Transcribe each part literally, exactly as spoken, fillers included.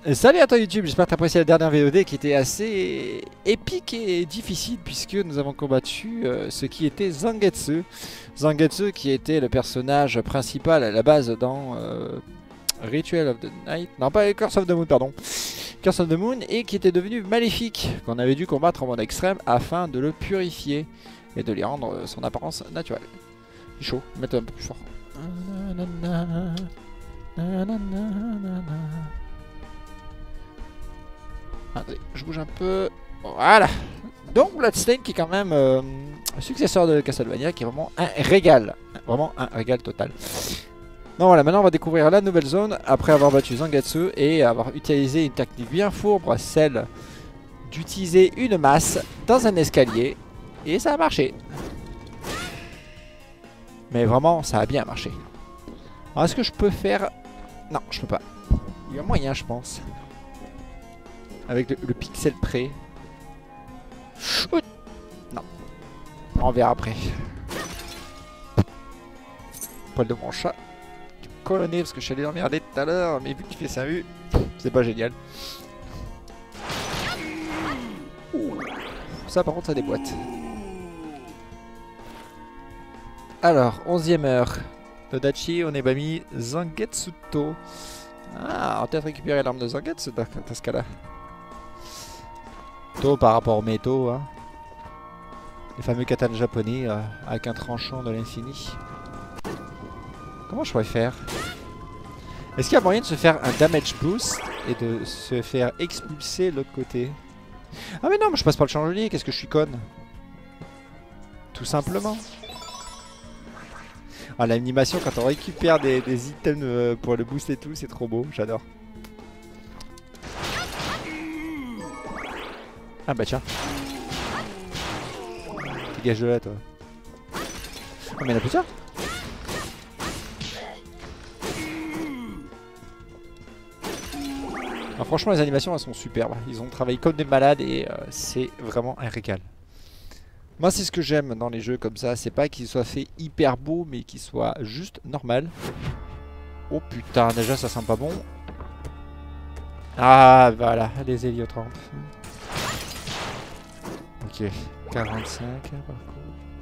Et salut à toi YouTube, j'espère que tu as apprécié la dernière V O D qui était assez épique et difficile puisque nous avons combattu euh, ce qui était Zangetsu. Zangetsu qui était le personnage principal à la base dans euh, Ritual of the Night, non pas Curse of the Moon, pardon. Curse of the Moon et qui était devenu maléfique, qu'on avait dû combattre en mode extrême afin de le purifier et de lui rendre euh, son apparence naturelle. Il est chaud, mettre un peu plus fort. Attendez, je bouge un peu. Voilà. Donc Bloodstained qui est quand même euh, successeur de Castlevania, qui est vraiment un régal. Vraiment un régal total. Donc voilà, maintenant on va découvrir la nouvelle zone après avoir battu Zangetsu et avoir utilisé une technique bien fourbe, celle d'utiliser une masse dans un escalier. Et ça a marché. Mais vraiment, ça a bien marché. Alors est-ce que je peux faire... Non, je peux pas. Il y a moyen, je pense. Avec le, le pixel près. Non. On verra après. Poil de mon chat. Colonné parce que je suis allé l'emmerder tout à l'heure. Mais vu qu'il fait sa vue, c'est pas génial. Ouh. Ça par contre ça déboîte. Alors, onzième heure. Todachi, Onebami, Zangetsuto. Ah, on va peut-être récupérer l'arme de Zangetsu dans ce cas-là. To par rapport au métaux, hein. Les fameux katanas japonais euh, avec un tranchant de l'infini. Comment je pourrais faire? Est-ce qu'il y a moyen de se faire un damage boost et de se faire expulser de l'autre côté? Ah mais non, mais je passe par le chandelier, qu'est-ce que je suis conne? Tout simplement. Ah, l'animation quand on récupère des, des items euh, pour le boost et tout, c'est trop beau, j'adore. Ah bah tiens. Dégage de là toi. Oh mais il y en a plusieurs. Alors, franchement les animations elles sont superbes. Ils ont travaillé comme des malades et euh, c'est vraiment un régal. Moi c'est ce que j'aime dans les jeux comme ça. C'est pas qu'ils soient faits hyper beaux mais qu'ils soient juste normal. Oh putain déjà ça sent pas bon. Ah voilà les héliotropes. Ok, quarante-cinq par contre.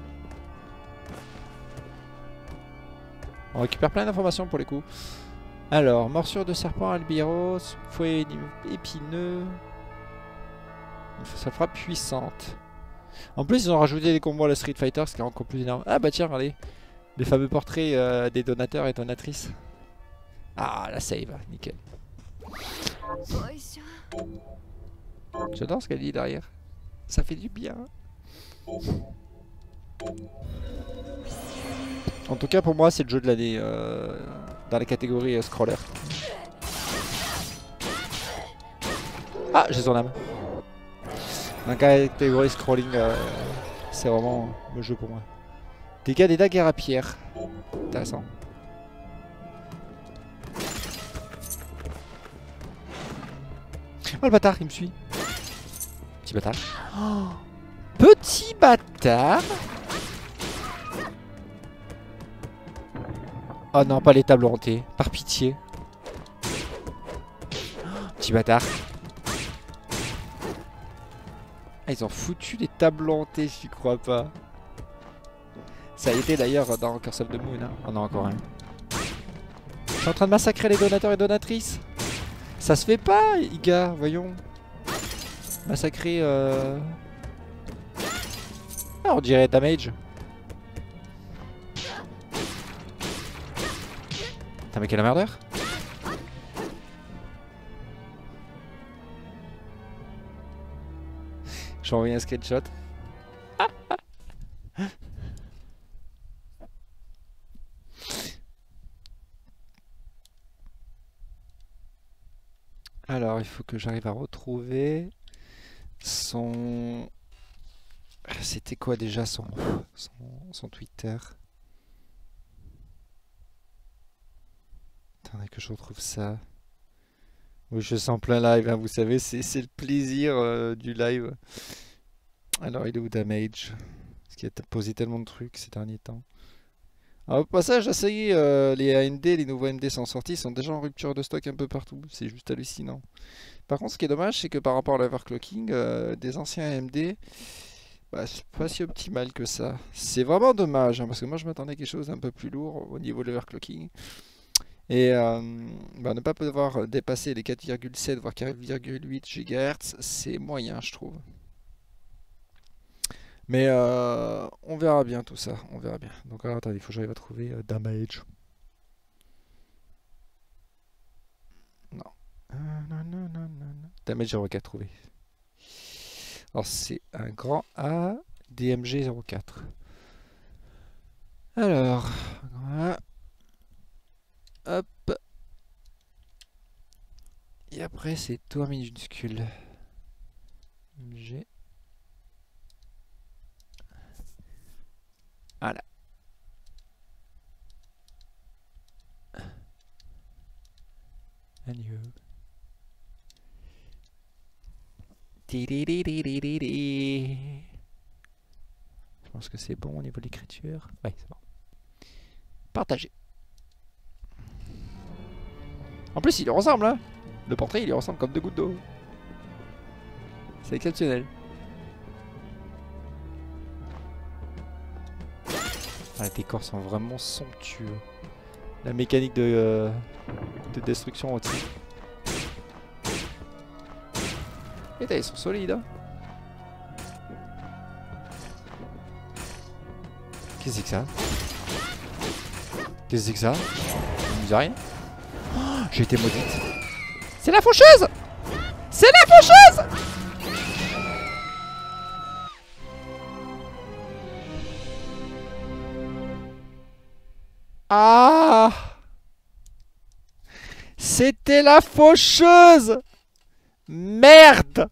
On récupère plein d'informations pour les coups. Alors, morsure de serpent albiros, fouet épineux. Ça fera puissante. En plus, ils ont rajouté des combos à la Street Fighter, ce qui est encore plus énorme. Ah bah tiens, regardez. Les fameux portraits euh, des donateurs et donatrices. Ah, la save, nickel. J'adore ce qu'elle dit derrière. Ça fait du bien. En tout cas, pour moi, c'est le jeu de l'année euh, dans la catégorie euh, scroller. Ah, j'ai son âme. Dans la catégorie scrolling, euh, c'est vraiment le jeu pour moi. Dégâts des dagues à pierre. Intéressant. Oh le bâtard, il me suit. Petit bâtard. Oh, petit bâtard. Oh non, pas les tables hantées. Par pitié. Oh, petit bâtard. Ah, ils ont foutu les tables hantées, j'y crois pas. Ça a été d'ailleurs dans Curse of the Moon. Hein. On a encore un. Je suis en train de massacrer les donateurs et donatrices. Ça se fait pas, Iga, voyons. Massacrer... Euh... Ah, on dirait damage. Putain mais quel emmerdeur. Je vais envoyer un screenshot. Alors il faut que j'arrive à retrouver son... C'était quoi déjà son, son, son Twitter? Attendez que je retrouve ça. Oui, je sens plein live, hein, vous savez, c'est le plaisir euh, du live. Alors, il est où Damage? Parce qu'il a posé tellement de trucs ces derniers temps. Alors, au passage, la série, euh, les A M D, les nouveaux A M D sont sortis, ils sont déjà en rupture de stock un peu partout. C'est juste hallucinant. Par contre, ce qui est dommage, c'est que par rapport à l'overclocking, euh, des anciens A M D, bah, c'est pas si optimal que ça. C'est vraiment dommage, hein, parce que moi je m'attendais à quelque chose d'un peu plus lourd au niveau de l'overclocking. Et euh, bah, ne pas pouvoir dépasser les quatre virgule sept voire quatre virgule huit gigahertz, c'est moyen, je trouve. Mais euh, on verra bien tout ça, on verra bien. Donc alors, attendez, il faut que j'arrive à trouver euh, Damage. Non. Euh, non, non, non, non, non. Damage zéro quatre trouvé. Alors c'est un grand A, D M G zéro quatre. Alors, voilà. Hop. Et après c'est tout en minuscule. G. Voilà. Agneau. Je pense que c'est bon au niveau de l'écriture. Ouais, c'est bon. Partager. En plus, il lui ressemble, hein. Le portrait, il lui ressemble comme deux gouttes d'eau. C'est exceptionnel. Ah, les décors sont vraiment somptueux. La mécanique de, euh, de destruction aussi. Et ils sont solides, hein. Qu'est-ce que c'est que ça? Qu'est-ce que c'est que ça? Ça me dit rien. Oh, j'ai été maudite. C'est la faucheuse! C'est la faucheuse! Ah! C'était la faucheuse! Merde!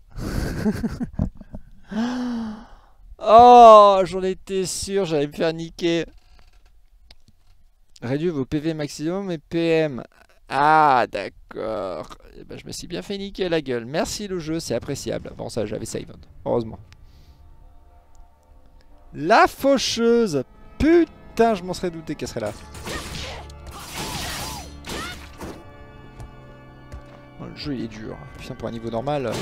Oh, j'en étais sûr, j'allais me faire niquer. Réduire vos P V maximum et P M. Ah, d'accord. Eh ben, je me suis bien fait niquer la gueule. Merci le jeu, c'est appréciable. Bon, ça, j'avais save, heureusement. La faucheuse. Putain, je m'en serais douté qu'elle serait là. Bon, le jeu, il est dur. Putain, pour un niveau normal... Euh...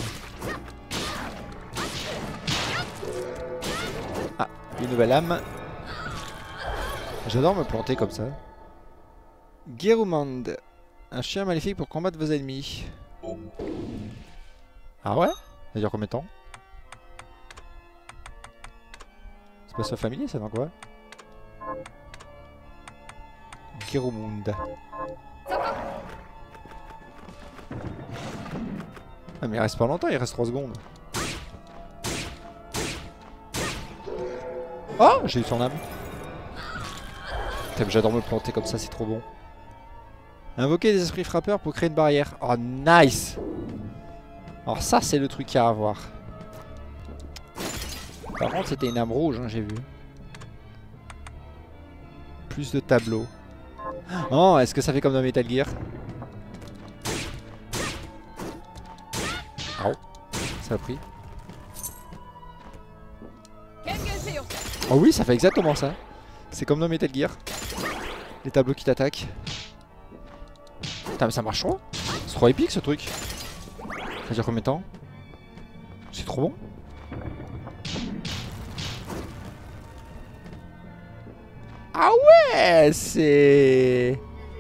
Ah, une nouvelle âme. J'adore me planter comme ça. Gerumand. Un chien maléfique pour combattre vos ennemis. Ah ouais? Ça dure combien de temps? C'est pas ça familier ça, non quoi? Gerumand. Ah mais il reste pas longtemps, il reste trois secondes. Oh, j'ai eu son âme. J'adore me planter comme ça, c'est trop bon. Invoquer des esprits frappeurs pour créer une barrière. Oh, nice! Alors ça, c'est le truc à avoir. Par contre, c'était une âme rouge, hein, j'ai vu. Plus de tableaux. Oh, est-ce que ça fait comme dans Metal Gear? Oh, ça a pris. Oh oui, ça fait exactement ça. C'est comme dans Metal Gear. Les tableaux qui t'attaquent. Putain mais ça marche trop. C'est trop épique ce truc. Ça dure combien de temps? C'est trop bon. Ah ouais, c'est...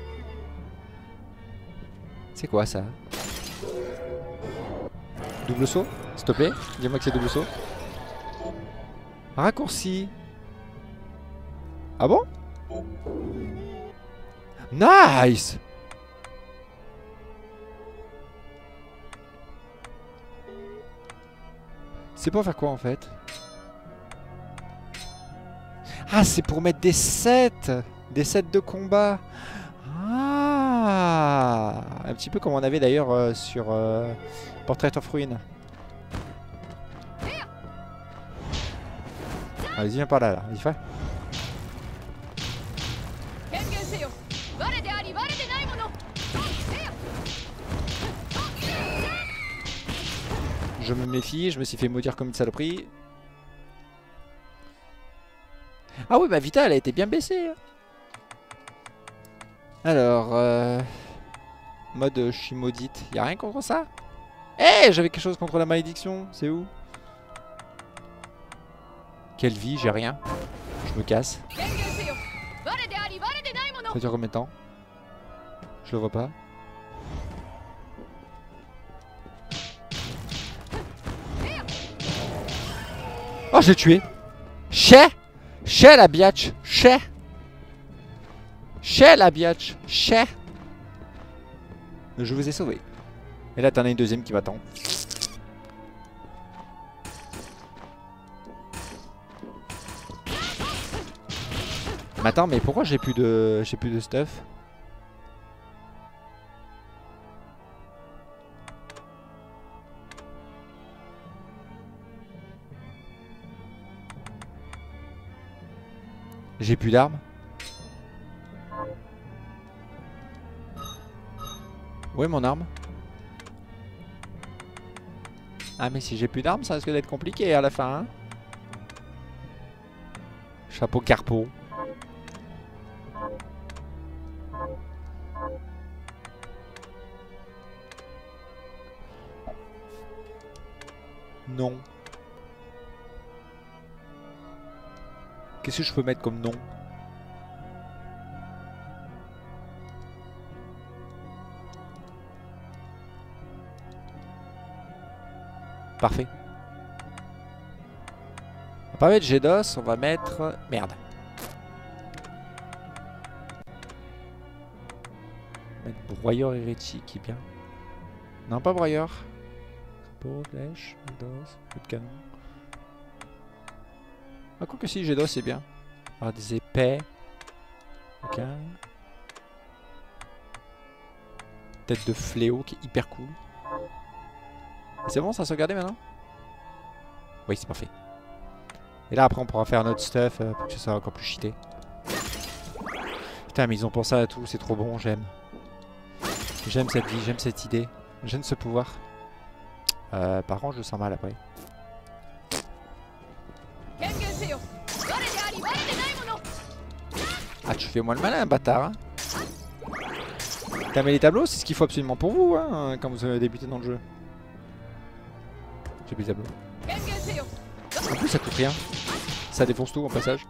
C'est quoi ça? Double saut? S'il te plaît, dis-moi que c'est double saut. Raccourci. Ah bon? Nice! C'est pour faire quoi en fait? Ah, c'est pour mettre des sets! Des sets de combat! Ah! Un petit peu comme on avait d'ailleurs euh, sur euh, Portrait of Ruin. Allez, viens par là, là. Vas-y, fais. Je me méfie, je me suis fait maudire comme une saloperie. Ah oui, bah Vita, elle a été bien baissée. Hein. Alors, euh, mode je suis maudite. Y'a rien contre ça? Eh, hey, j'avais quelque chose contre la malédiction. C'est où? Quelle vie? J'ai rien. Je me casse. Ça dure combien de temps? Je le vois pas. Oh, j'ai tué. Chez Chez la biatch. Chez Chez la biatch. Chez Je vous ai sauvé. Et là, t'en as une deuxième qui m'attend. Mais attends, mais pourquoi j'ai plus de j'ai plus de stuff? J'ai plus d'armes. Où est mon arme? Ah mais si j'ai plus d'armes, ça risque d'être compliqué à la fin, hein. Chapeau carpeau. Non. Qu'est-ce que je peux mettre comme nom? Parfait. On va pas mettre G D O S, on va mettre... Merde. On va mettre broyeur hérétique qui est bien. Non, pas broyeur. Pot, flèche, G D O S, coup de canon. Ah, quoi que si, G D O S c'est bien. Alors des épais. Ok. Tête de fléau qui est hyper cool. C'est bon, ça a sauvegardé maintenant? Oui, c'est parfait. Et là, après, on pourra faire notre stuff euh, pour que ce soit encore plus cheaté. Putain, mais ils ont pensé à tout, c'est trop bon, j'aime. J'aime cette vie, j'aime cette idée. J'aime ce pouvoir. Euh, par contre, je le sens mal après. Ah, tu fais moi le malin, bâtard. Hein. Putain, mais les tableaux, c'est ce qu'il faut absolument pour vous, hein, quand vous avez débuté dans le jeu. J'ai plus de tableau. En plus, ça coûte rien. Ça défonce tout en passage.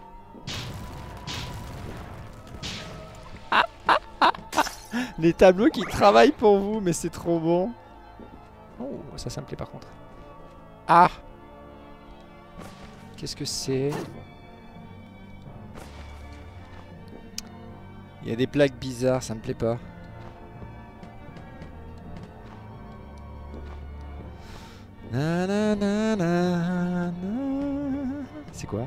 Ah, ah, ah, ah. Les tableaux qui travaillent pour vous, mais c'est trop bon. Oh, ça, ça me plaît par contre. Ah! Qu'est-ce que c'est? Il y a des plaques bizarres, ça me plaît pas. Na, na, na, na, na. C'est quoi?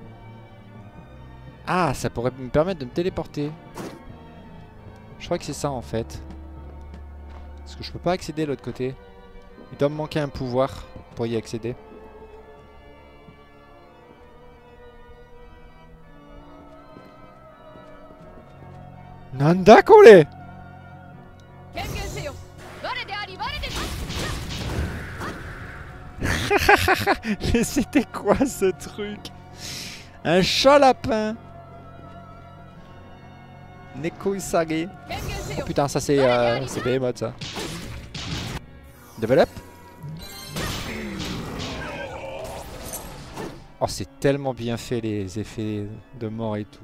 Ah, ça pourrait me permettre de me téléporter. Je crois que c'est ça en fait. Parce que je peux pas accéder de l'autre côté. Il doit me manquer un pouvoir pour y accéder. Nanda Kole! Mais c'était quoi ce truc? Un chat lapin. Neko Usage. Oh putain, ça c'est euh, c'est Behemoth ça. Develop. Oh, c'est tellement bien fait les effets de mort et tout.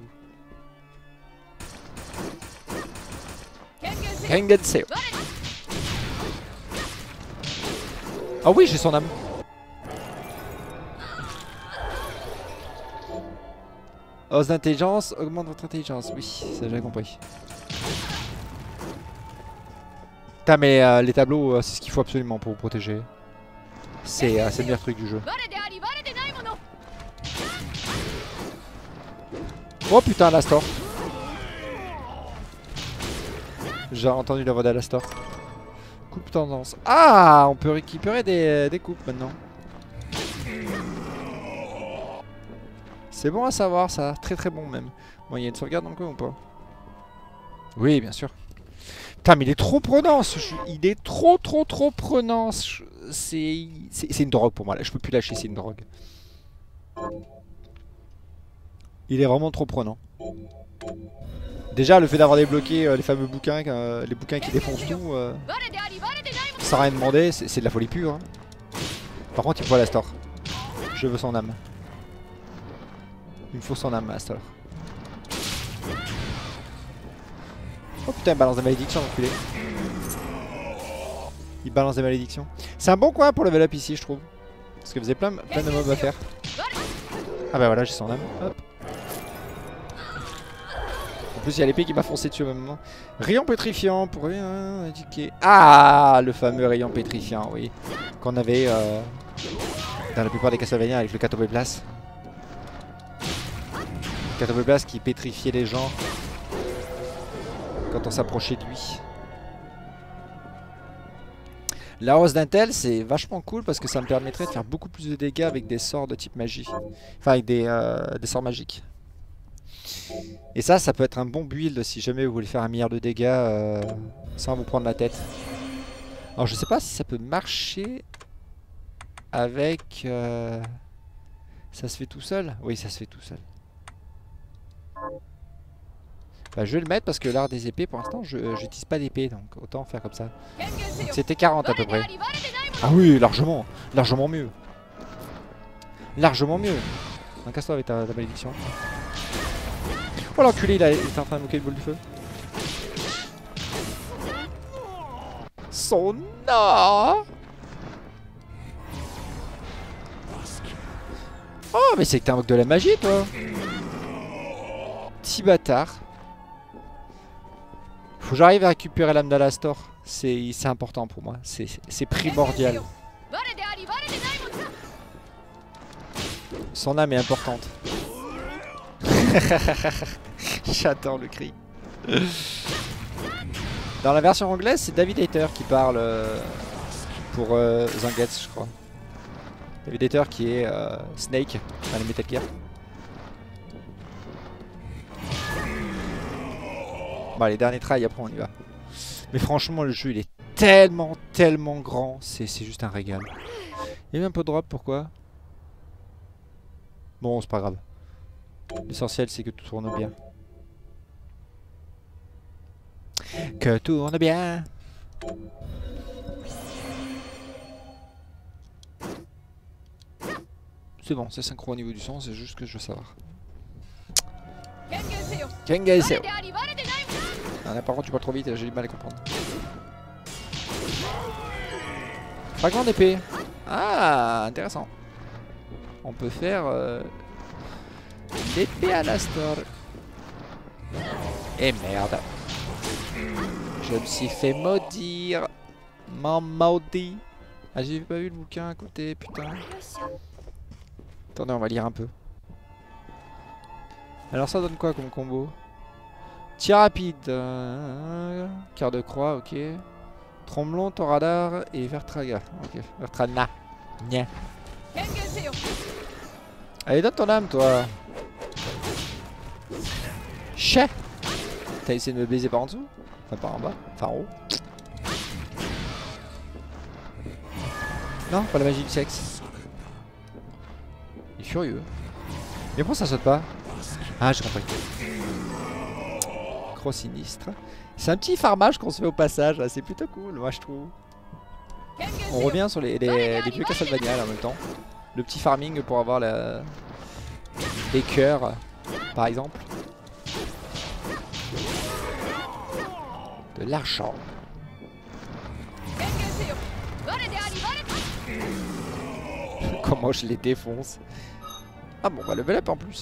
Gengetsu. Oh oui, j'ai son âme. Os d'intelligence, augmente votre intelligence. Oui, ça j'ai compris. Putain, mais euh, les tableaux, euh, c'est ce qu'il faut absolument pour vous protéger. C'est euh, le meilleur truc du jeu. Oh putain, l'Astor. J'ai entendu la voix d'Alastor. Coupe tendance. Ah, on peut récupérer des, des coupes maintenant. C'est bon à savoir ça, très très bon même. Bon, il y a une sauvegarde dans le coin ou pas? Oui, bien sûr. Putain, mais il est trop prenant ce jeu. Il est trop trop trop prenant. C'est une drogue pour moi là, je peux plus lâcher, c'est une drogue. Il est vraiment trop prenant. Déjà le fait d'avoir débloqué euh, les fameux bouquins, euh, les bouquins qui défoncent tout, euh, sans rien demander, c'est de la folie pure. Hein. Par contre il faut Alastor. Je veux son âme. Il me faut son âme Alastor. Oh putain il balance des malédictions l'enculé. Il balance des malédictions. C'est un bon coin pour level up ici je trouve. Parce que vous avez plein, plein de mobs à faire. Ah bah voilà j'ai son âme. Hop. En plus il y a l'épée qui m'a foncé dessus au même moment. Rayon pétrifiant pour rien indiquer. Ah le fameux rayon pétrifiant oui. Qu'on avait euh, dans la plupart des Castlevania avec le Catobéblas. Catobéblas qui pétrifiait les gens quand on s'approchait de lui. La hausse d'intel c'est vachement cool parce que ça me permettrait de faire beaucoup plus de dégâts avec des sorts de type magie. Enfin avec des, euh, des sorts magiques. Et ça, ça peut être un bon build si jamais vous voulez faire un milliard de dégâts euh, sans vous prendre la tête. Alors je sais pas si ça peut marcher avec... Euh... Ça se fait tout seul? Oui, ça se fait tout seul. Bah, je vais le mettre parce que l'art des épées, pour l'instant, je n'utilise pas d'épée, donc autant faire comme ça. C'était quarante à peu près. Ah oui, largement, largement mieux. Largement mieux. Un casse-toi avec ta, ta malédiction. Oh l'enculé, il, il est en train de moquer le boule du feu. Son nom. Oh mais c'est que t'es un moque de la magie toi. Petit bâtard. Faut que j'arrive à récupérer l'âme d'Alastor. C'est important pour moi. C'est primordial. Son âme est importante. J'adore le cri. Dans la version anglaise, c'est David Hayter qui parle euh, pour euh, Zangetsu, je crois. David Hayter qui est euh, Snake dans les Metal Gear. Bon, les derniers tries, après on y va. Mais franchement, le jeu il est tellement, tellement grand, c'est juste un régal. Il y a eu un peu de drop, pourquoi? Bon, c'est pas grave. L'essentiel, c'est que tout tourne bien. Que tourne bien. C'est bon, c'est synchro au niveau du son, c'est juste que je veux savoir. Kengaiseo. Ah là par contre tu parles trop vite, j'ai du mal à comprendre. Fragment d'épée. Ah, intéressant. On peut faire euh, l'épée à l'Astor. Et merde. Je me suis fait maudire. M'en maudit. Ah j'ai pas vu le bouquin à côté, putain. Attendez, on va lire un peu. Alors ça donne quoi comme combo? Tir rapide, euh, quart de croix, ok. Tromblon, Toradar et Vertraga. Ok, Vertrana. Nya. Allez, donne ton âme, toi. Chais. T'as essayé de me baiser par en dessous? Enfin, par en bas. Enfin, en haut. Non, pas la magie du sexe. Il est furieux. Mais pourquoi ça saute pas? Ah, j'ai compris. Gros sinistre. C'est un petit farmage qu'on se fait au passage, c'est plutôt cool, moi je trouve. On revient sur les, les, les vieux Castlevania là, en même temps. Le petit farming pour avoir la... les cœurs, par exemple. De l'argent. Comment je les défonce. Ah bon, bah level up en plus.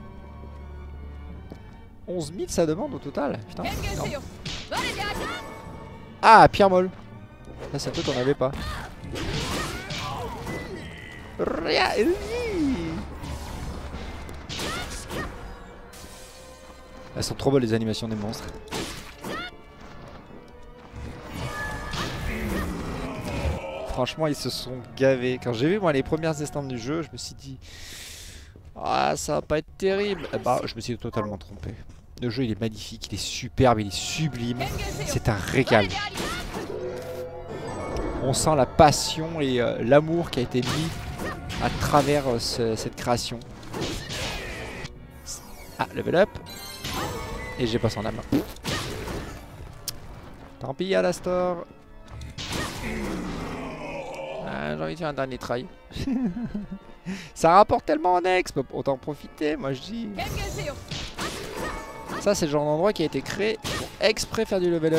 onze mille ça demande au total. Putain. Non. Ah, pierre molle. Là, c'est un truc qu'on n'avait pas. Elles sont trop bonnes les animations des monstres. Franchement, ils se sont gavés. Quand j'ai vu moi les premières estampes du jeu, je me suis dit ah, ça va pas être terrible. Eh bah, je me suis totalement trompé. Le jeu il est magnifique, il est superbe, il est sublime. C'est un régal. On sent la passion et euh, l'amour qui a été mis à travers euh, ce, cette création. Ah, level up. Et j'ai pas son âme. Tant pis, Alastor. Ah, j'ai envie de faire un dernier try. Ça rapporte tellement en exp, autant en profiter, moi je dis. Ça, c'est le genre d'endroit qui a été créé pour exprès faire du level up.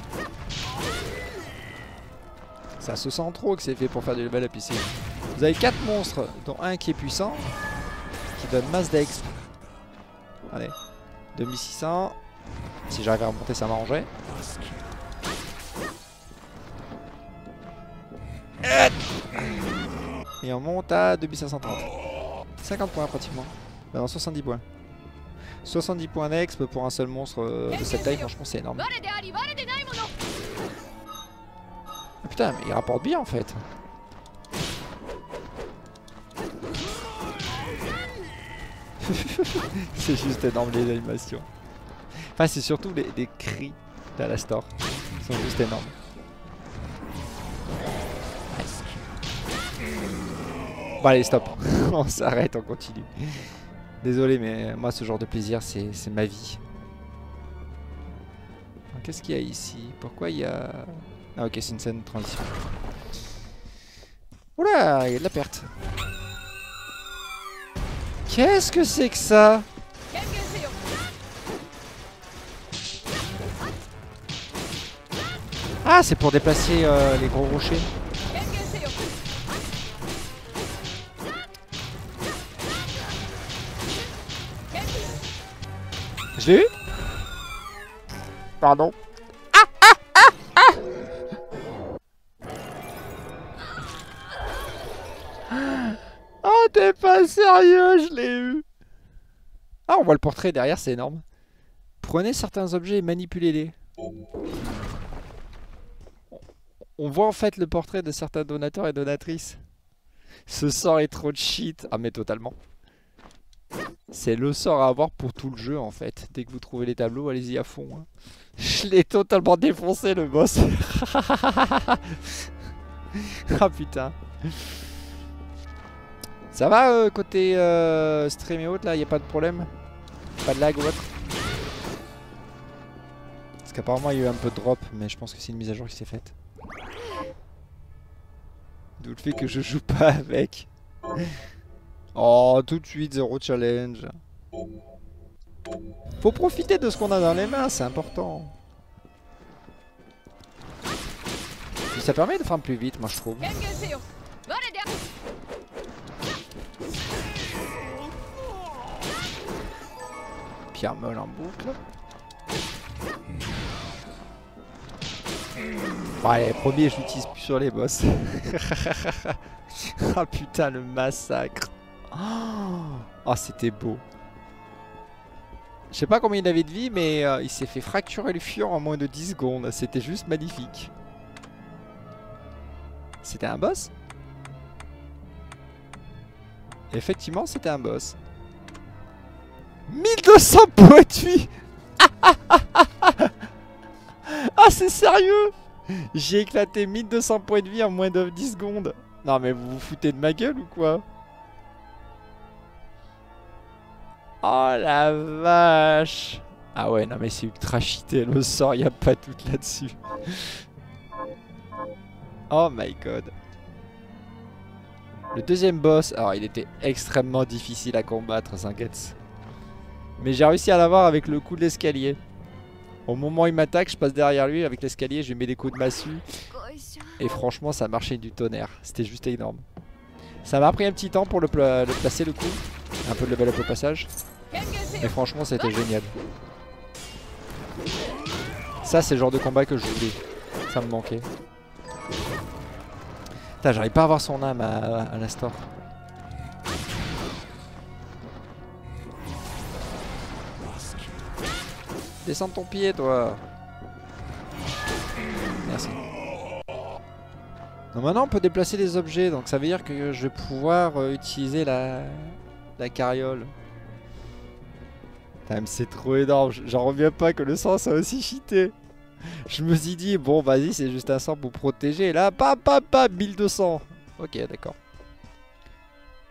Ça se sent trop que c'est fait pour faire du level up ici. Vous avez quatre monstres, dont un qui est puissant, qui donne masse d'exp. Allez, deux mille six cents. Si j'arrive à remonter, ça m'arrangerait. Et on monte à deux mille cinq cent trente. cinquante points pratiquement. Bah non, soixante-dix points. soixante-dix points d'exp pour un seul monstre de cette taille, franchement c'est énorme. Ah, putain, mais il rapporte bien en fait. C'est juste énorme les animations. Enfin c'est surtout les, les cris d'Alastor. Ils sont juste énormes. Bon allez stop. On s'arrête, on continue. Désolé mais moi ce genre de plaisir c'est ma vie. Qu'est-ce qu'il y a ici? Pourquoi il y a... Ah ok, c'est une scène de transition. Oula, il y a de la perte. Qu'est-ce que c'est que ça? Ah, c'est pour déplacer euh, les gros rochers. Je l'ai eu? Pardon. Ah, ah, ah, ah. Oh, t'es pas sérieux, je l'ai eu. Ah, on voit le portrait derrière, c'est énorme. Prenez certains objets et manipulez-les. On voit en fait le portrait de certains donateurs et donatrices. Ce sort est trop de shit. Ah mais totalement. C'est le sort à avoir pour tout le jeu en fait. Dès que vous trouvez les tableaux, allez-y à fond. Hein. Je l'ai totalement défoncé le boss. Ah putain. Ça va euh, côté euh, stream et autres là, y a pas de problème? Pas de lag ou autre? Parce qu'apparemment il y a eu un peu de drop, mais je pense que c'est une mise à jour qui s'est faite. D'où le fait que je joue pas avec. Oh, tout de suite, zéro challenge. Faut profiter de ce qu'on a dans les mains, c'est important. Et ça permet de faire plus vite, moi je trouve. Pierre meule en boucle. Bon, allez, premier, je l'utilise plus sur les boss. Ah putain, le massacre. Oh, c'était beau. Je sais pas combien il avait de vie, mais euh, il s'est fait fracturer le fion en moins de dix secondes. C'était juste magnifique. C'était un boss? Effectivement, c'était un boss. mille deux cents points de vie. Ah, c'est sérieux? J'ai éclaté mille deux cents points de vie en moins de dix secondes. Non mais vous vous foutez de ma gueule ou quoi? Oh la vache. Ah ouais, non mais c'est ultra cheaté le sort, y a pas tout là-dessus. Oh my god. Le deuxième boss, alors il était extrêmement difficile à combattre, Zangetsu. Mais j'ai réussi à l'avoir avec le coup de l'escalier. Au moment où il m'attaque, je passe derrière lui avec l'escalier, je lui mets des coups de massue. Et franchement, ça marchait du tonnerre. C'était juste énorme. Ça m'a pris un petit temps pour le, pla le placer le coup. Un peu de level up au passage. Mais franchement, c'était génial. Ça, c'est le genre de combat que je voulais. Ça me manquait. Putain, j'arrive pas à avoir son âme à, à, à l'instant. Descends de ton pied, toi. Merci. Donc maintenant, on peut déplacer les objets. Donc ça veut dire que je vais pouvoir euh, utiliser la, la carriole. C'est trop énorme. J'en reviens pas que le sang soit aussi cheaté. Je me suis dit, bon, vas-y, c'est juste un sort pour protéger. Et là, pam, pam, pam, mille deux cents. Ok, d'accord.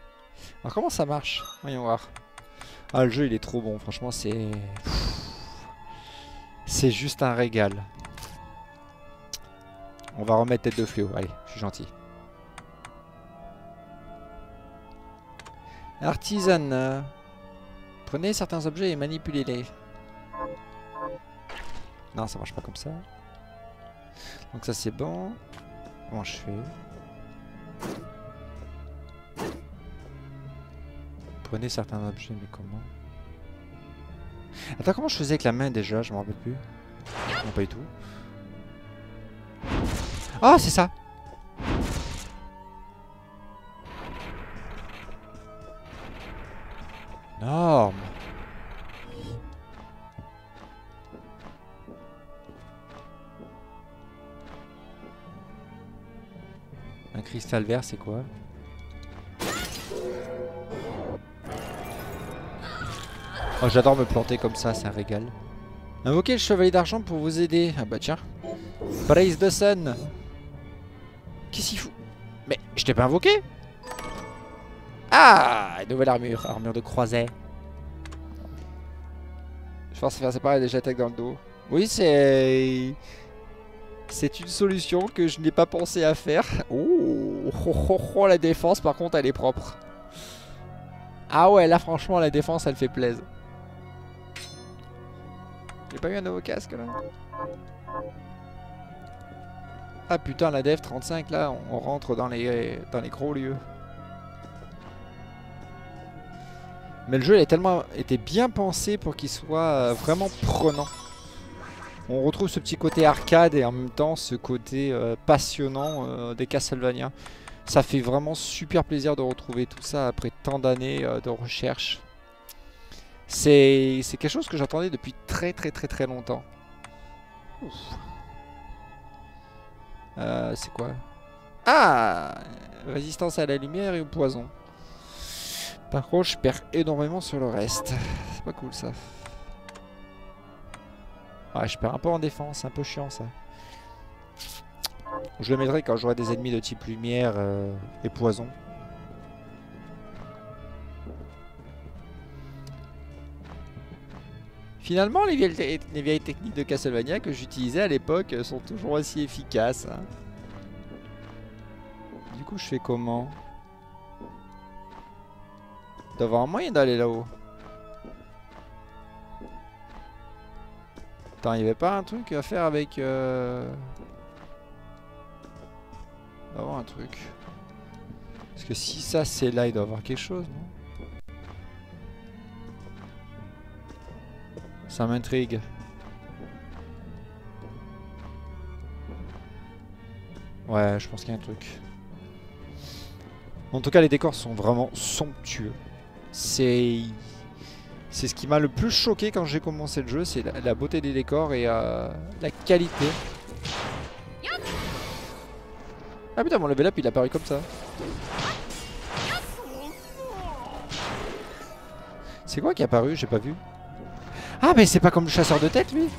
Alors, comment ça marche? Voyons voir. Ah, le jeu, il est trop bon. Franchement, c'est... C'est juste un régal. On va remettre tête de fléau. Allez, je suis gentil. Artisan. Prenez certains objets et manipulez-les. Non, ça marche pas comme ça. Donc ça c'est bon. Comment je fais? Prenez certains objets, mais comment? Attends, comment je faisais avec la main déjà? Je m'en rappelle plus. Non, pas du tout. Ah, c'est ça! Norme! Un cristal vert, c'est quoi? Oh, j'adore me planter comme ça, c'est un régal. Invoquez le chevalier d'argent pour vous aider. Ah bah tiens. Praise the sun. Qu'est-ce qu'il fout? Mais je t'ai pas invoqué? Ah, une nouvelle armure, armure de croisée. Je pense faire séparer des attaques dans le dos. Oui, c'est... C'est une solution que je n'ai pas pensé à faire. Oh, oh, oh, oh, la défense par contre elle est propre. Ah ouais, là franchement la défense elle fait plaisir. J'ai pas eu un nouveau casque là? Ah putain, la dev trente-cinq là, on rentre dans les, dans les gros lieux. Mais le jeu il a tellement été bien pensé pour qu'il soit vraiment prenant. On retrouve ce petit côté arcade et en même temps ce côté euh, passionnant euh, des Castlevania. Ça fait vraiment super plaisir de retrouver tout ça après tant d'années euh, de recherche. C'est quelque chose que j'attendais depuis très très très très longtemps. Euh, c'est quoi? Ah! Résistance à la lumière et au poison. Par contre, je perds énormément sur le reste. C'est pas cool ça. Ouais, je perds un peu en défense, c'est un peu chiant ça. Je le mettrai quand j'aurai des ennemis de type lumière euh, et poison. Finalement, les vieilles, les vieilles techniques de Castlevania que j'utilisais à l'époque sont toujours aussi efficaces. Hein. Du coup, je fais comment? Il doit y avoir un moyen d'aller là-haut. Attends, il n'y avait pas un truc à faire avec... Euh... Il doit y avoir un truc. Parce que si ça c'est là, il doit y avoir quelque chose, non? Ça m'intrigue. Ouais, je pense qu'il y a un truc. En tout cas, les décors sont vraiment somptueux. C'est... C'est ce qui m'a le plus choqué quand j'ai commencé le jeu, c'est la, la beauté des décors et euh, la qualité. Ah putain, mon level up il est apparu comme ça. C'est quoi qui est apparu? J'ai pas vu. Ah mais c'est pas comme le chasseur de tête lui.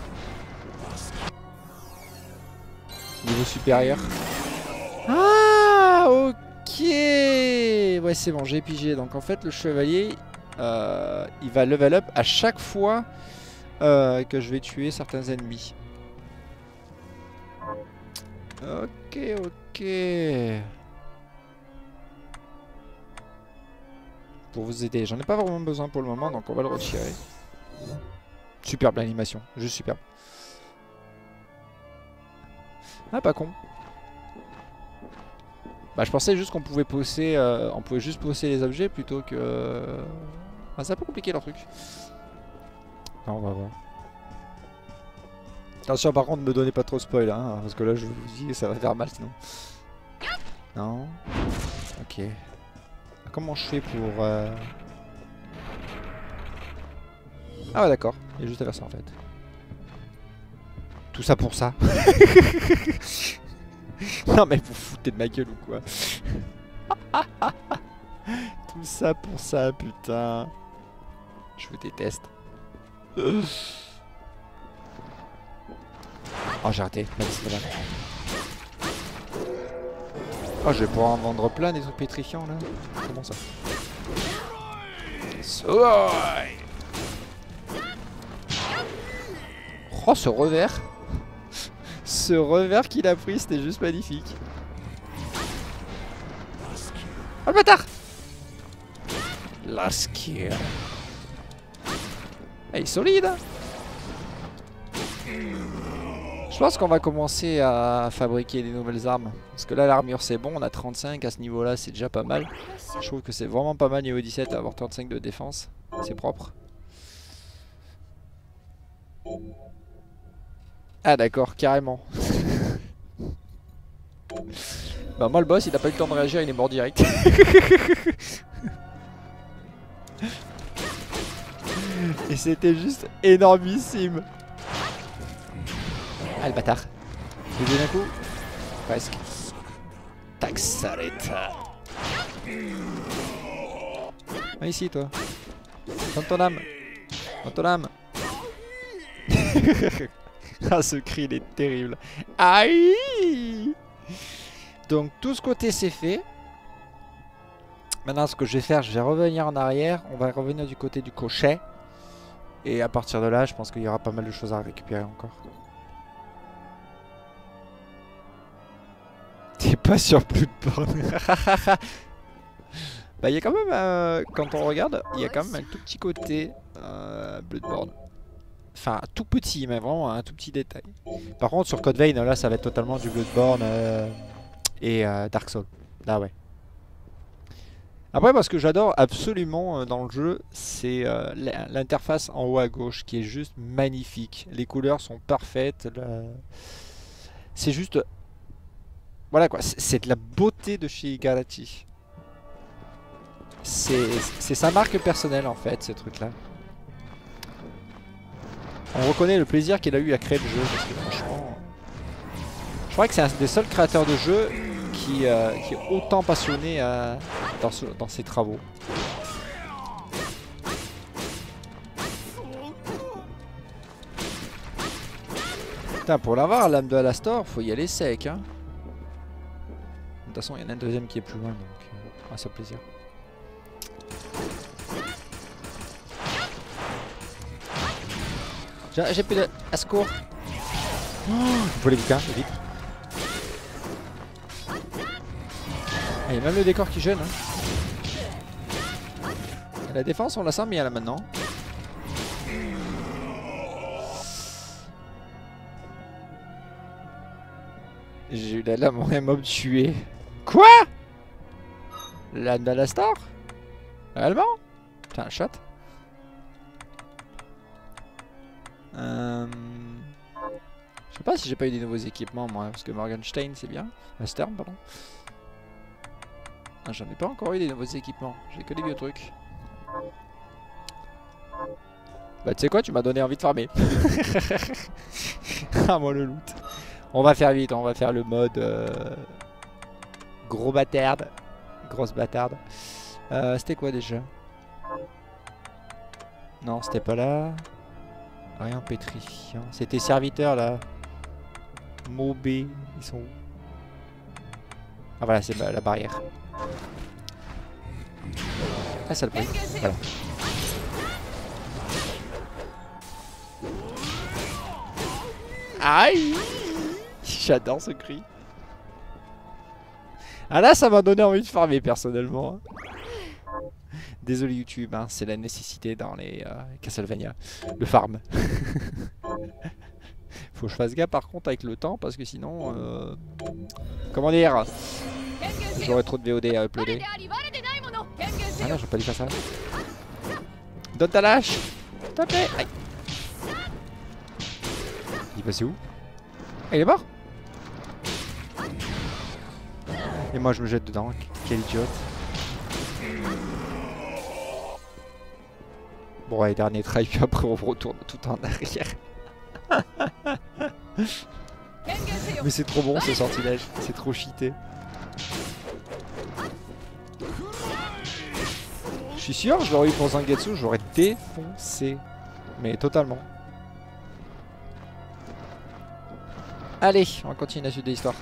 Niveau supérieur. Ah ok. Ouais c'est bon, j'ai pigé. Donc en fait le chevalier euh, il va level up à chaque fois euh, que je vais tuer certains ennemis. Ok ok. Pour vous aider. J'en ai pas vraiment besoin pour le moment donc on va le retirer. Superbe l'animation, juste superbe. Ah pas con. Bah je pensais juste qu'on pouvait poser, euh, on pouvait juste poser les objets plutôt que. Euh... Ah c'est un peu compliqué leur truc. Non, on va voir. Attention par contre, ne me donnez pas trop spoil hein, parce que là je vous dis ça va faire mal sinon. Non. Ok. Comment je fais pour... Euh... Ah ouais d'accord, il y a juste à faire ça en fait. Tout ça pour ça. Non mais vous foutez de ma gueule ou quoi? Tout ça pour ça, putain. Je vous déteste. Oh j'ai raté, oh je vais pouvoir en vendre plein des trucs pétrifiants là. Comment ça? Oh, ce revers. Ce revers qu'il a pris, c'était juste magnifique. Oh le bâtard. Lasky. Ah, il est solide hein. Je pense qu'on va commencer à fabriquer des nouvelles armes. Parce que là l'armure c'est bon, on a trente-cinq à ce niveau là, c'est déjà pas mal. Je trouve que c'est vraiment pas mal niveau dix-sept à avoir trente-cinq de défense. C'est propre. Ah d'accord, carrément. Bah moi le boss il a pas eu le temps de réagir, il est mort direct. Et c'était juste énormissime. Ah le bâtard. Je lui donne un coup. Presque. Tac, s'arrête. Viens ici toi. Donne ton âme. Donne ton âme. Ah ce cri il est terrible. Aïe. Donc tout ce côté c'est fait. Maintenant ce que je vais faire, je vais revenir en arrière. On va revenir du côté du cocher. Et à partir de là je pense qu'il y aura pas mal de choses à récupérer encore. T'es pas sur Bloodborne. Bah il y a quand même, euh, quand on regarde, il y a quand même un tout petit côté euh, Bloodborne. Enfin tout petit, mais vraiment un tout petit détail. Par contre sur Code Vein, là ça va être totalement du Bloodborne euh, et euh, Dark Souls. Là ouais. Après moi ce que j'adore absolument euh, dans le jeu, c'est euh, l'interface en haut à gauche qui est juste magnifique. Les couleurs sont parfaites. Le... C'est juste... Voilà quoi, c'est de la beauté de chez Igarashi. C'est sa marque personnelle en fait, ce truc là. On reconnaît le plaisir qu'il a eu à créer le jeu, parce que franchement... Je crois que c'est un des seuls créateurs de jeux qui, euh, qui est autant passionné euh, dans, ce, dans ses travaux. Putain, pour l'avoir, l'âme de Alastor, faut y aller sec hein. De toute façon, il y en a un deuxième qui est plus loin, donc euh, à son plaisir. J'ai plus de... À secours. Oh, il faut les bouquins, vite. Ah, il y a même le décor qui gêne. Hein. La défense, on la sent bien là maintenant. J'ai eu la lame en un mob tué. Quoi? L'âme d'Alastor? Réellement? Putain, shot. Euh... Je sais pas si j'ai pas eu des nouveaux équipements moi, parce que Morgenstein c'est bien. Euh, Stern, pardon. Ah, j'en ai pas encore eu des nouveaux équipements, j'ai que des vieux trucs. Bah tu sais quoi, tu m'as donné envie de farmer. Ah moi le loot. On va faire vite, on va faire le mode euh... gros bâtarde. Grosse bâtarde. Euh, c'était quoi déjà? Non, c'était pas là. Rien pétrifiant. C'était serviteur là. Mobé. Ils sont où? Ah voilà, c'est la barrière. Ah, ça le prend. Voilà. Aïe! J'adore ce cri. Ah là, ça m'a donné envie de farmer personnellement. Désolé YouTube, hein, c'est la nécessité dans les euh, Castlevania. Le farm. Faut que je fasse gaffe par contre avec le temps parce que sinon... Euh... Comment dire? J'aurais trop de V O D à uploader. Ah non, j'ai pas dit faire ça. Donne ta lâche. S'il te plaît. Aïe. Il est passé où? Ah, il est mort? Et moi je me jette dedans. Quel idiote. Bon allez, dernier try, puis après on retourne tout en arrière. Mais c'est trop bon ce sortilège, c'est trop cheaté. Je suis sûr, je l'aurais eu pour Zangetsu, j'aurais défoncé. Mais totalement. Allez, on va continuer la suite de l'histoire.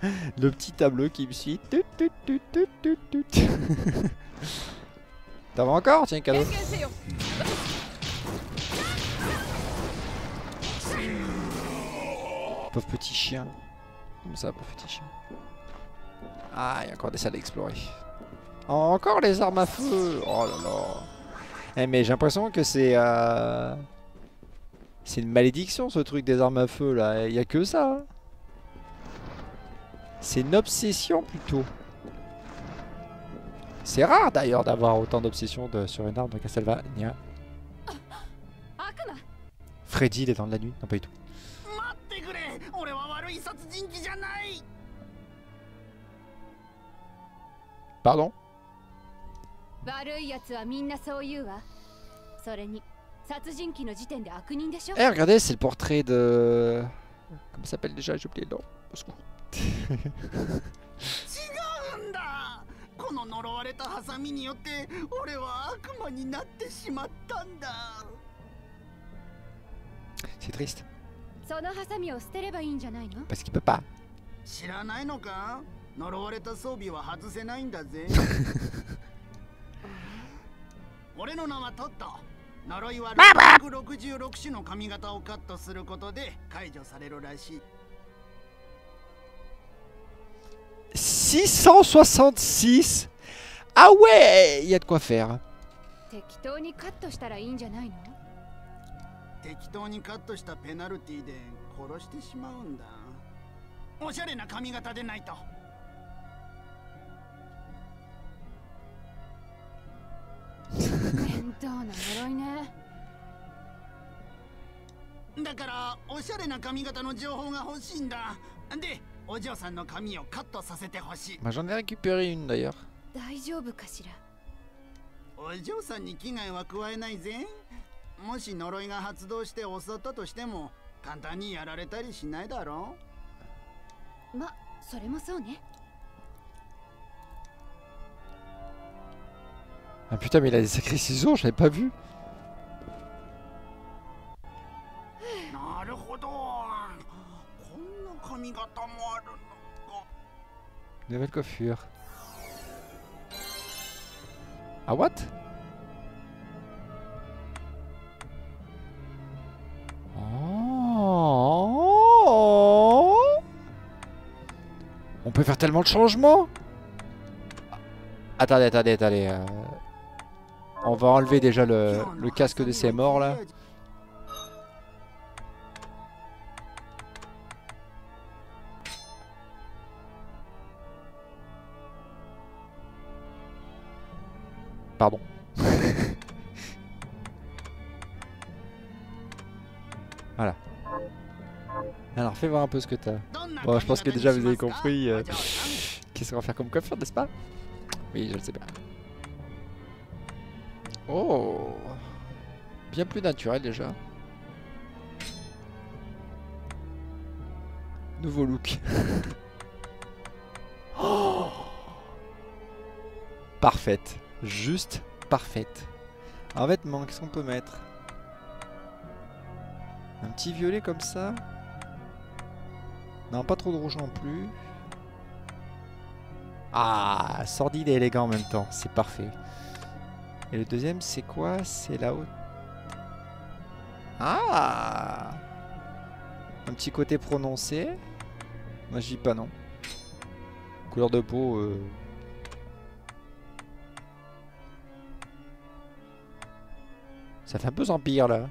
Le petit tableau qui me suit. Tut, tut, tut, tut, tut, tut. T'en veux encore? Tiens, cadeau. Pauvre petit chien. Comme ça, pauvre petit chien. Ah, il y a encore des salles à explorer. Encore les armes à feu. Oh là là. Eh, mais j'ai l'impression que c'est... Euh... C'est une malédiction ce truc des armes à feu là. Il n'y a que ça. Hein. C'est une obsession plutôt. C'est rare d'ailleurs d'avoir autant d'obsession de... sur une arme de Castlevania. Freddy, il est dans de la nuit? Non, pas du tout. Pardon? Eh, regardez, c'est le portrait de... Comment ça s'appelle déjà? J'ai oublié le nom. Au secours. C'est triste. Parce qu'il peut pas. six cent soixante-six. Ah ouais, il y a de quoi faire. Moi j'en ai récupéré une d'ailleurs. Ah putain, mais il a des sacrés ciseaux, j'avais pas vu. Nouvelle coiffure. Ah what? Oh. On peut faire tellement de changements. Attendez, attendez, attendez. Euh... On va enlever déjà le, le casque de ces morts là. Pardon. Voilà. Alors fais voir un peu ce que t'as. Bon, je pense que déjà vous avez compris euh, qu'est-ce qu'on va faire comme coiffure, n'est-ce pas? Oui, je le sais bien. Oh, bien plus naturel déjà. Nouveau look. Oh, parfaite, juste parfaite. Un vêtement, qu'est-ce qu'on peut mettre? Un petit violet comme ça. Non, pas trop de rouge non plus. Ah, sordide et élégant en même temps, c'est parfait. Et le deuxième, c'est quoi? C'est là-haut. Ah, un petit côté prononcé. Moi, je dis pas non. Couleur de peau. Euh... Ça fait un peu vampire là.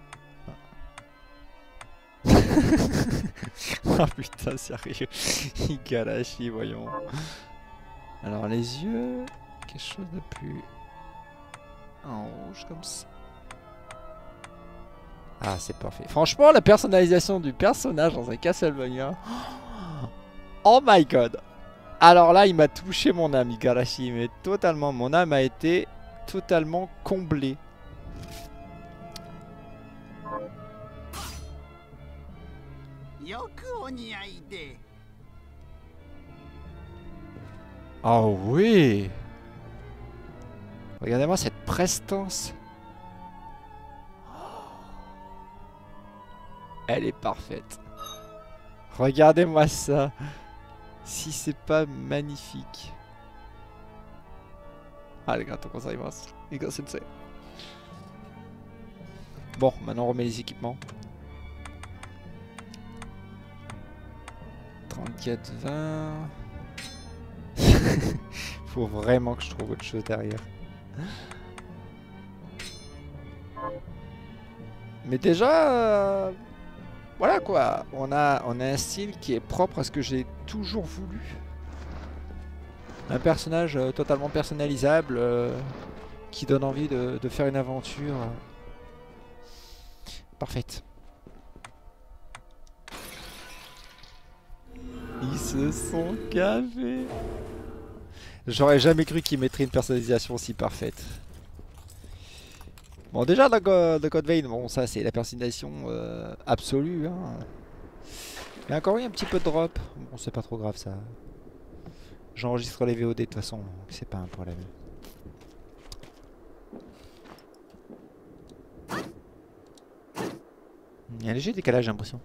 Oh putain, sérieux. Il galachi, voyons. Alors, les yeux. Quelque chose de plus. En rouge comme ça. Ah, c'est parfait. Franchement, la personnalisation du personnage dans un Castlevania. Oh my god. Alors là, il m'a touché mon âme, Igarashi. Mais totalement, mon âme a été totalement comblée. Oh oui. Regardez-moi cette prestance. Elle est parfaite. Regardez-moi ça. Si c'est pas magnifique. Ah, les gars, comment ça immense. Bon, maintenant on remet les équipements. trente-quatre vingt. Faut vraiment que je trouve autre chose derrière. Mais déjà, euh, voilà quoi. On a, on a un style qui est propre à ce que j'ai toujours voulu. Un personnage euh, totalement personnalisable euh, qui donne envie de, de faire une aventure euh, parfaite. Ils se sont gavés. J'aurais jamais cru qu'ils mettraient une personnalisation aussi parfaite. Bon, déjà dans God, Code Vein, bon ça c'est la personnalisation euh, absolue. Hein. Il y a encore eu un petit peu de drop. Bon, c'est pas trop grave ça. J'enregistre les V O D de toute façon, donc c'est pas un problème. Il y a un léger décalage, j'ai l'impression.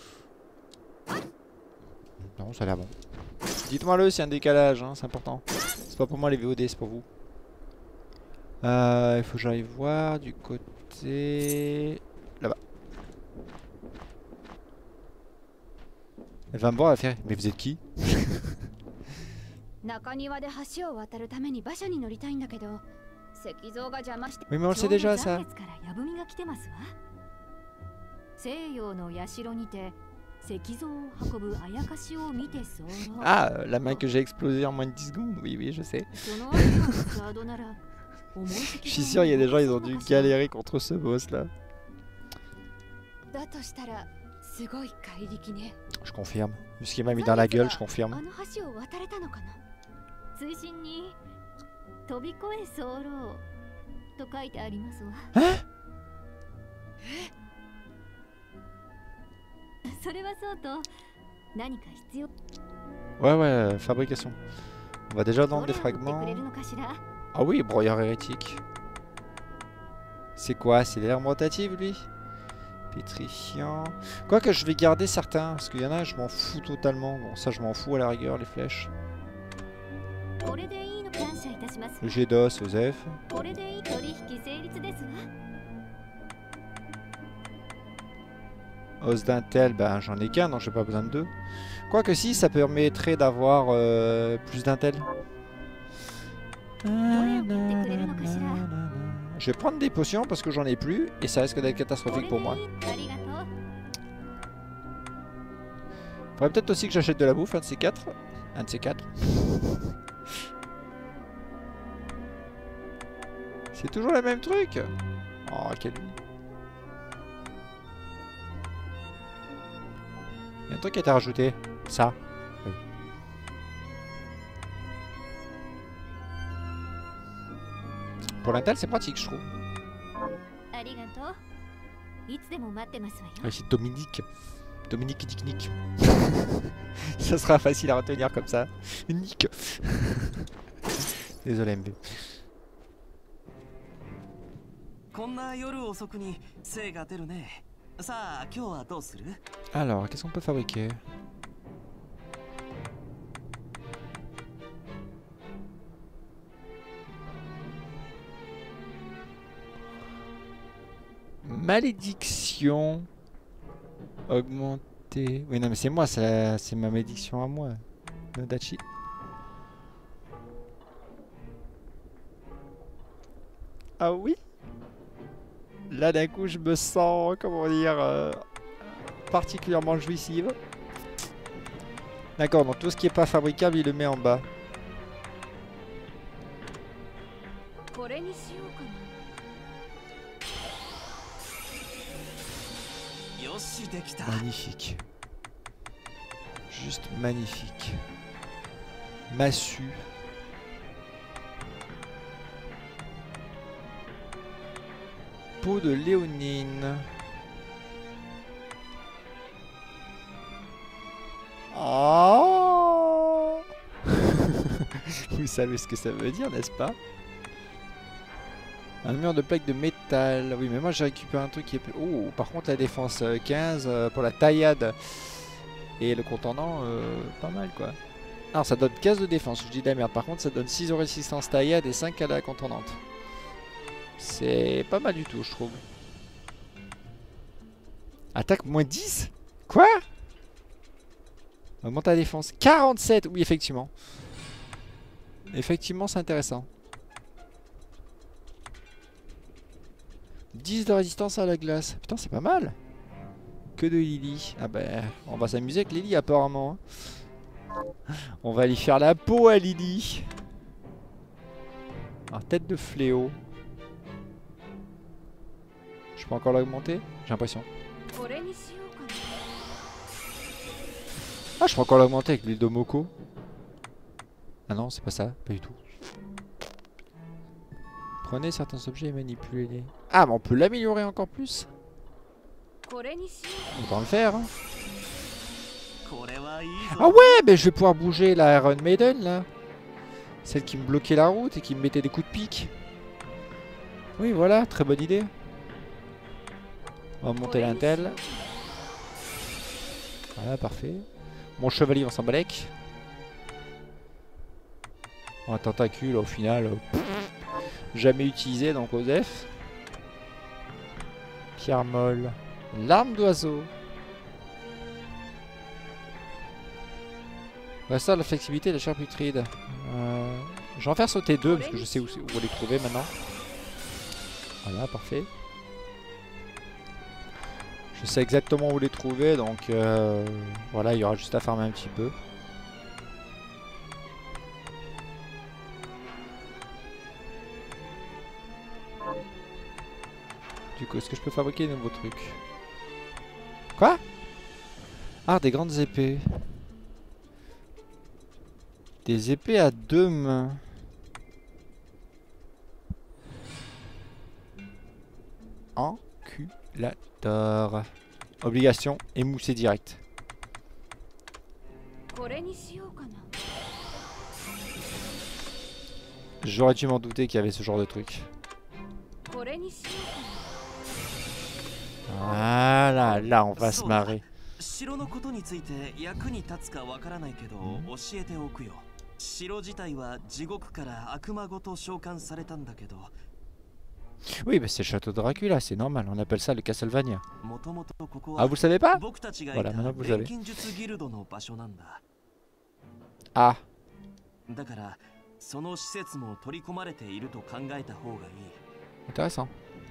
Non, ça a l'air bon. Dites-moi le s'il y a un décalage, hein, c'est important. C'est pas pour moi les V O D, c'est pour vous. Euh, il faut que j'aille voir du côté... Là-bas. Elle va me voir, elle va faire... Mais vous êtes qui? Oui, mais on le sait déjà ça. Ah, la main que j'ai explosée en moins de dix secondes. Oui, oui, je sais. Je suis sûr, il y a des gens, ils ont dû galérer contre ce boss là. Je confirme. Vu ce qu'il m'a mis dans la gueule, je confirme. Hein? Ouais, ouais, fabrication. On va déjà dans des fragments. Ah oui, broyeur hérétique. C'est quoi? C'est l'air rotative lui? Pétrifiant. Quoique je vais garder certains, parce qu'il y en a, je m'en fous totalement. Bon, ça je m'en fous à la rigueur, les flèches. Le jet d'os, Osef. Os d'intel, ben j'en ai qu'un, donc j'ai pas besoin de deux. Quoique si, ça permettrait d'avoir euh, plus d'intel. Je vais prendre des potions parce que j'en ai plus et ça risque d'être catastrophique pour moi. Faudrait peut-être aussi que j'achète de la bouffe, un de ces quatre. Un de ces quatre. C'est toujours le même truc. Oh, quel... Il y a un truc qui a été rajouté. Ça. Oui. Pour l'intel, c'est pratique, je trouve. Oui, c'est Dominique. Dominique Nick Nick. Ça sera facile à retenir comme ça. Nick. Désolé, M V. Alors, qu'est-ce qu'on peut fabriquer? Malédiction augmentée. Oui, non, mais c'est moi, c'est ma malédiction à moi. Nodachi. Ah oui? Là, d'un coup, je me sens, comment dire, euh, particulièrement jouissive. D'accord, donc tout ce qui n'est pas fabricable, il le met en bas. Magnifique. Juste magnifique. Massue. Peau de léonine. Oh. Vous savez ce que ça veut dire, n'est-ce pas? Un mur de plaques de métal. Oui, mais moi j'ai récupéré un truc qui est... Oh, par contre la défense quinze euh, pour la taillade. Et le contendant, euh, pas mal quoi. Alors ça donne quinze de défense, je dis de la merde. Par contre ça donne six de résistance taillade et cinq à la contondante. C'est pas mal du tout je trouve. Attaque moins dix? Quoi? Augmente la défense. quarante-sept! Oui effectivement. Effectivement c'est intéressant. dix de résistance à la glace. Putain c'est pas mal. Que de Lily. Ah bah on va s'amuser avec Lily apparemment. On va aller faire la peau à Lily. Alors tête de fléau. Je peux encore l'augmenter? J'ai l'impression. Ah je peux encore l'augmenter avec l'huile de Moko. Ah non c'est pas ça, pas du tout. Prenez certains objets et manipulez-les. Ah mais on peut l'améliorer encore plus. Autant le faire hein. Ah ouais mais je vais pouvoir bouger la Iron Maiden là. Celle qui me bloquait la route et qui me mettait des coups de pique. Oui voilà, très bonne idée. On va monter l'intel. Voilà parfait. Mon chevalier on s'en balèque. Un tentacule au final euh, pff, jamais utilisé donc Osef. Pierre molle. L'arme d'oiseau. Ouais, ça, la flexibilité et la charcuterie. Euh, je vais en faire sauter deux parce que je sais où, où les trouver maintenant. Voilà, parfait. Je sais exactement où les trouver donc euh, voilà, il y aura juste à farmer un petit peu. Du coup, est-ce que je peux fabriquer de nouveaux trucs? Quoi? Ah, des grandes épées. Des épées à deux mains. Enculator. Obligation, émousser direct. J'aurais dû m'en douter qu'il y avait ce genre de truc. Voilà, là on va se marrer. Oui, mais c'est le château de Dracula, c'est normal, on appelle ça le Castlevania. Ah, vous le savez pas? Voilà, maintenant vous le savez. Ah. Intéressant.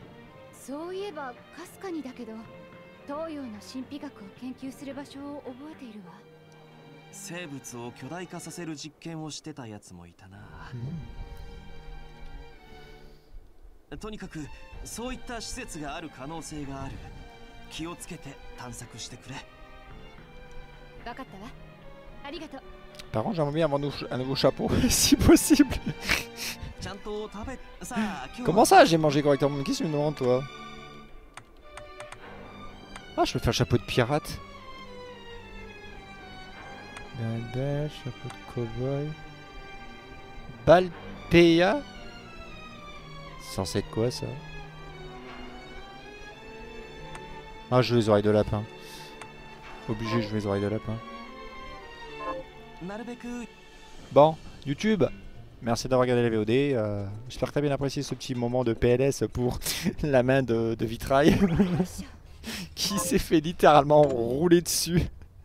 Par contre, j'aimerais bien avoir un nouveau chapeau, si possible. Comment ça, j'ai mangé correctement? Qu'est-ce que tu me demandes, toi? Ah, je peux faire chapeau de pirate. Bandage, chapeau de cowboy. Balpea. C'est censé être quoi, ça? Ah, je veux les oreilles de lapin. Obligé, je veux les oreilles de lapin. Bon, YouTube, merci d'avoir regardé la V O D. Euh, J'espère que tu as bien apprécié ce petit moment de P L S pour la main de, de vitrail qui s'est fait littéralement rouler dessus.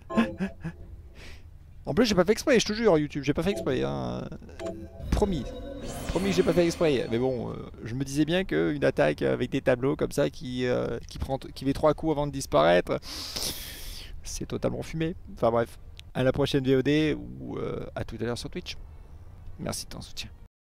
En plus, j'ai pas fait exprès, je te jure, YouTube, j'ai pas fait exprès. Hein. Promis. Promis que j'ai pas fait exprès. Mais bon, euh, je me disais bien qu'une attaque avec des tableaux comme ça qui, euh, qui, prend qui met trois coups avant de disparaître, c'est totalement fumé. Enfin bref. À la prochaine V O D ou euh, à tout à l'heure sur Twitch. Merci de ton soutien.